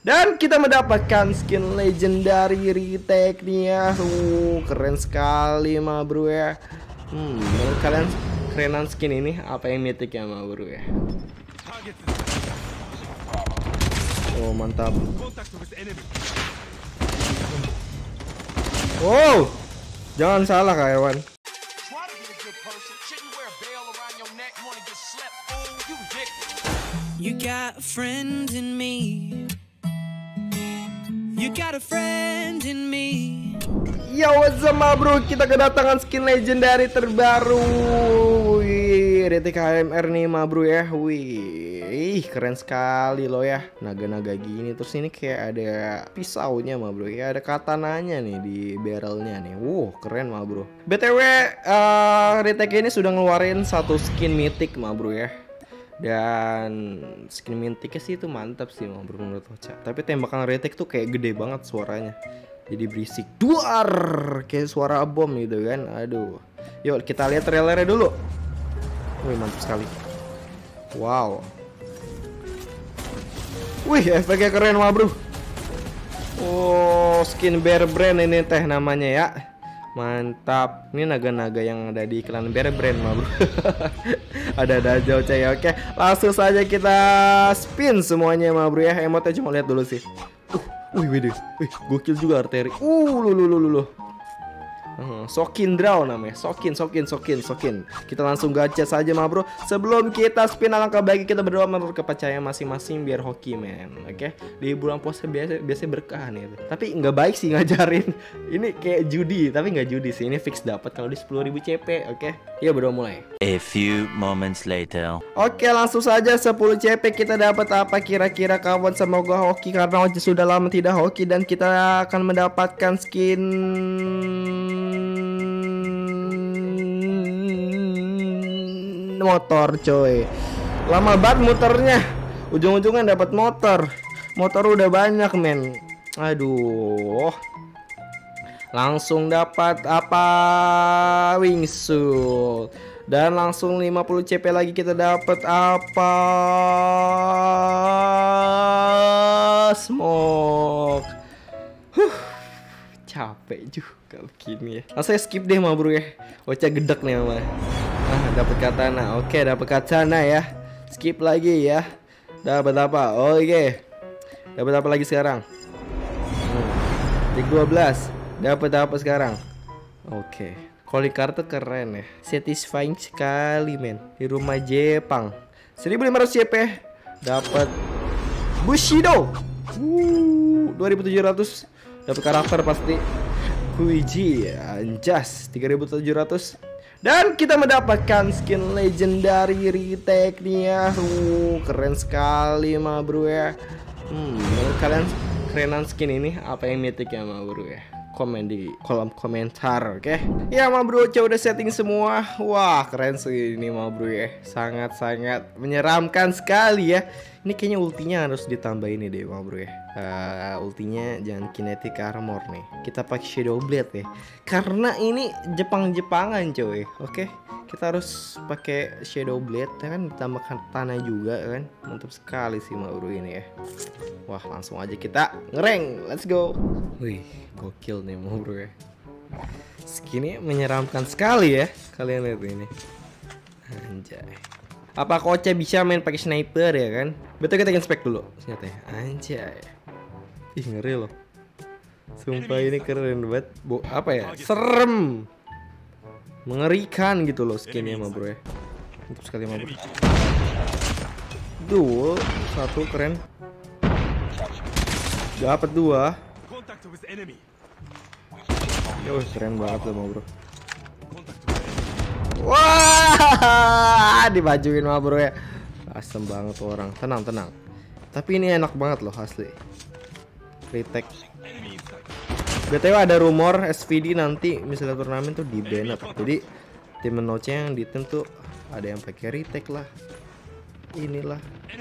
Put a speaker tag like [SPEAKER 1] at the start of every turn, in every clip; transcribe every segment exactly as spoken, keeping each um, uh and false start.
[SPEAKER 1] Dan kita mendapatkan skin legendary retake nih ya. Uh, keren sekali ma bro ya. Hmm, menurut kalian kerenan skin ini apa yang mythic ya ma bro ya? Oh mantap. Wow, jangan salah kawan.
[SPEAKER 2] You got a friend in me. You got a friend in me.
[SPEAKER 1] Ya what's up ma bro, kita kedatangan skin legendary terbaru. Wih, R T K M R nih ma bro ya. Wih, keren sekali loh ya. Naga-naga gini, terus ini kayak ada pisaunya ma bro ya. Ada katananya nih di barrelnya nih. Wow, keren ma bro. B T W uh, R T K ini sudah ngeluarin satu skin mythic ma bro ya. Dan skin mythicnya sih itu mantap sih ma bro menurut Ocha. Tapi tembakan retake tuh kayak gede banget suaranya. Jadi berisik, duar, kayak suara bom gitu kan. Aduh. Yuk kita lihat trailernya dulu. Wih mantap sekali. Wow. Wih efeknya keren ma bro. Oh skin Bear Brand ini teh namanya ya. Mantap. Ini naga-naga yang ada di iklan Bear Brand ma bro. Ada-ada aja Ocha ya. Oke langsung saja kita spin semuanya ma bro ya. Emotnya cuma lihat dulu sih. Uh, wih wih wih gokil juga arteri. Uh lulu lulu lulu. Uh, sokin draw namanya. Sokin sokin sokin sokin. Kita langsung gacha saja ma bro. Sebelum kita spin alangkah baik kita berdoa menurut kepercayaan masing-masing biar hoki men. Oke. Di bulan puasa biasa biasa berkah nih. Tapi nggak baik sih ngajarin. Ini kayak judi tapi nggak judi sih. Ini fix dapat kalau di sepuluh ribu C P. Oke. Iya berdoa mulai.
[SPEAKER 3] A few moments later.
[SPEAKER 1] Oke langsung saja sepuluh C P kita dapat apa kira-kira kawan. Semoga hoki karena Ocha sudah lama tidak hoki. Dan kita akan mendapatkan skin motor coy. Lama banget muternya. Ujung-ujungnya dapat motor. Motor udah banyak men. Aduh. Langsung dapat apa? Wingsuit. Dan langsung lima puluh C P lagi kita dapat apa? Smoke. Huh. Capek juga begini ya. Langsung skip deh ma bro ya. Ocha gedek nih ma. Ah, dapat katana. Oke, dapat katana ya. Skip lagi ya. Dapat apa? Oke. Dapat apa lagi sekarang? Tik dua belas. Dapat apa sekarang? Oke. Calling card tuh keren ya. Satisfying sekali men. Di rumah Jepang. seribu lima ratus C P. Dapat Bushido. Uh, dua ribu tujuh ratus. Dapat karakter pasti. Kuiji anjas tiga ribu tujuh ratus. Dan kita mendapatkan skin legendary retake nih ya. Uh, keren sekali ma bro ya. Hmm, menurut kalian kerenan skin ini apa yang mythic ya ma bro ya? Komen di kolom komentar, oke? Okay? Ya ma bro, Ocha udah setting semua. Wah keren sih ini ma bro ya. Sangat-sangat menyeramkan sekali ya. Ini kayaknya ultinya harus ditambah ini deh ma bro ya. uh, Ultinya jangan kinetic armor nih. Kita pakai shadow blade ya. Karena ini Jepang-Jepangan coy. Oke okay? Kita harus pakai shadow blade ya kan, ditambahkan tanah juga kan. Mantap sekali sih ma bro ini ya. Wah langsung aja kita ngereng. Let's go. Wih gokil nih ma bro ya. Skinnya menyeramkan sekali ya. Kalian lihat ini. Anjay. Apa Ocha bisa main pakai sniper ya kan? Betul kita inspect dulu senjatanya. Anjay. Ih ngeri loh. Sumpah ini keren banget. Bo apa ya? Serem. Mengerikan gitu loh skinnya ma bro ya. Mantap sekali ma bro. Duel satu keren. Dapat dua. Yo keren banget loh ma bro. Wah, dibajuin ma bro ya. Asem banget orang. Tenang tenang. Tapi ini enak banget loh asli. Retake. B T W ada rumor S V D nanti misalnya turnamen tuh di ban. Jadi tim Ocha yang di tim tuh ada yang pakai retake lah. Inilah.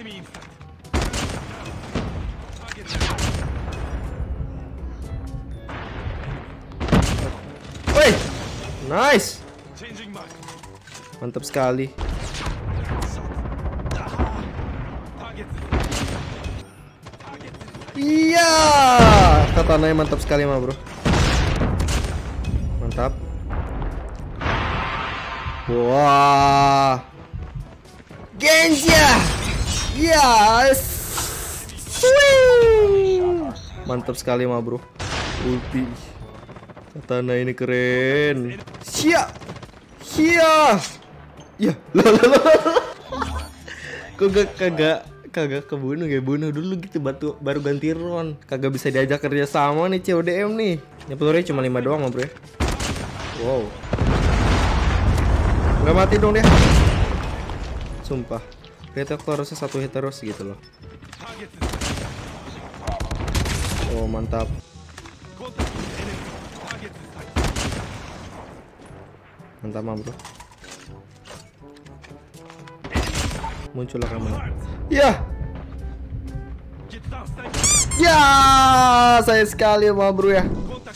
[SPEAKER 1] Woi, nice. Mantap sekali. Iya, katananya mantap sekali mah bro. Mantap. Wah, Genja. Yes. Swing. Mantap sekali mah bro. Ulti. Katana ini keren. Siap. Siap. Ya, lah lah lah. Kok gak kagak kagak kebunuh ya, bunuh dulu gitu batu baru ganti ron. Kagak bisa diajak kerja sama nih C O D M nih. Ini pelurunya cuma lima doang mah bro ya. Wow. Gak mati dong dia. Sumpah. Kita harusnya satu hit terus gitu loh. Oh mantap. Mantap mah bro. Muncullah kamu. Ya. Ya, saya sekali mah bro ya.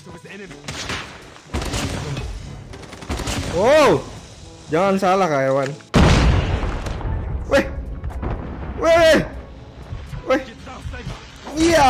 [SPEAKER 1] Wow. Jangan salah kawan. Weh. Weh. Weh. Iya.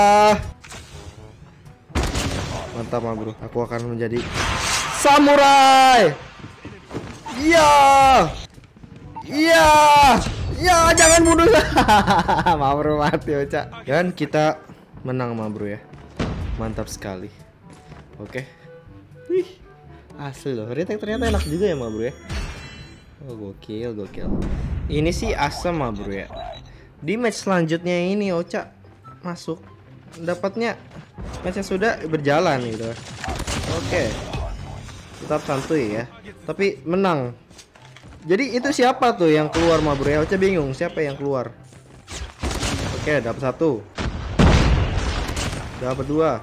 [SPEAKER 1] Mantap mah bro. Aku akan menjadi samurai. Iya. Iya. Ya, jangan bunuh. Ma bro mati Ocha. Dan kita menang mah bro ya. Mantap sekali. Oke. Wih. Asli loh. Retake ternyata enak juga ya mah bro ya. Oh gokil, gokil. Ini sih asem mah bro ya. Di match selanjutnya ini Ocha masuk. Dapatnya matchnya sudah berjalan gitu. Oke. Tetap santuy ya. Tapi menang. Jadi itu siapa tuh yang keluar mah bro ya? Ocha bingung siapa yang keluar. Oke, dapat satu. Dapat dua.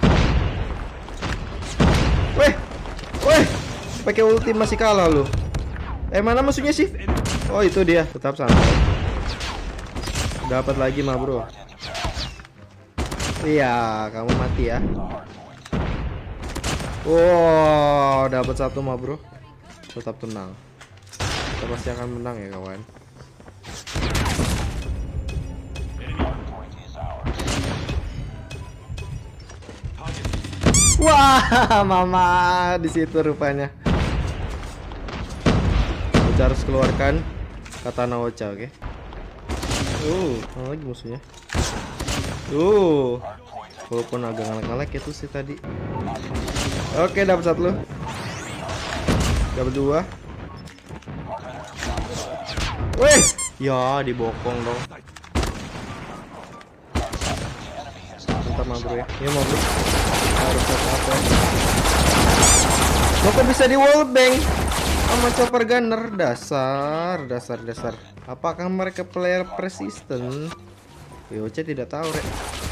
[SPEAKER 1] Weh. Weh. Pakai ulti masih kalah lu. Eh mana musuhnya sih? Oh itu dia. Tetap santai. Dapat lagi mah bro. Iya, kamu mati ya. Wow, dapat satu mah bro. Tetap tenang. Kita pasti akan menang ya kawan. Wah, mama di situ rupanya. Ocha harus keluarkan katana Ocha, oke? Okay? Uh, mana lagi musuhnya? Uh, walaupun agak ngelek-ngelek itu sih tadi. Oke, okay, dapat satu. Dapat dua. Wih, ya dibokong dong. Mantap mah bro ya. Ini mau bro. Harus apa? Lo kok bisa di wallbang sama chopper gunner? Dasar, dasar, dasar. Apakah mereka player persisten? Ocha tidak tahu rek.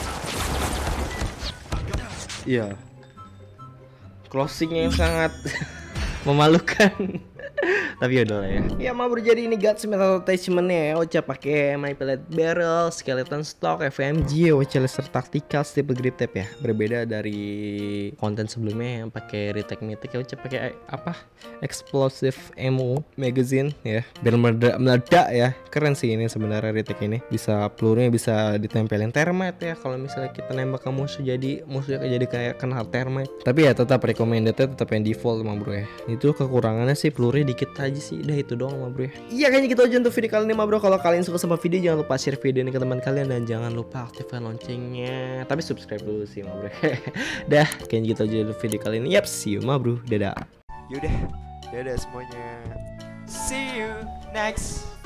[SPEAKER 1] Iya. Closingnya yang sangat memalukan. Tapi udah lah ya. Ya mau berjadi ini gutsmith atau attachmentnya ya. Ocha pakai my pellet barrel, skeleton stock, F M G, Ocha laser tactical, staple grip tape ya. Berbeda dari konten sebelumnya yang pakai retake mythic ya. Ocha pakai apa? Explosive ammo magazine ya. Biar meledak, meledak ya. Keren sih ini sebenarnya retake ini. Bisa pelurunya bisa ditempelin termite ya. Kalau misalnya kita nembak ke musuh jadi musuhnya jadi kayak kena termite. Tapi ya tetap recommendednya tetap yang default emang bro ya. Itu kekurangannya sih pelurunya dikit aja sih, udah itu doang mah bro ya. Iya kayaknya gitu aja untuk video kali ini mah bro. Kalau kalian suka sama video jangan lupa share video ini ke teman kalian dan jangan lupa aktifkan loncengnya. Tapi subscribe dulu sih mah bro. Dah, kayaknya gitu aja untuk video kali ini. Yap, see you mah bro. Dadah.
[SPEAKER 4] Yaudah, dadah semuanya. See you next